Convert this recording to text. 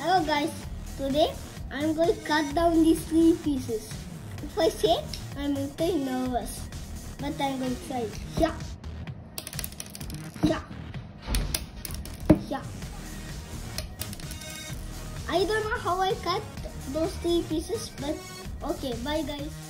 Hello guys, today I'm going to cut down these 3 pieces. If I say, I'm a little nervous, but I'm going to try. Yeah. I don't know how I cut those 3 pieces, but okay, bye guys.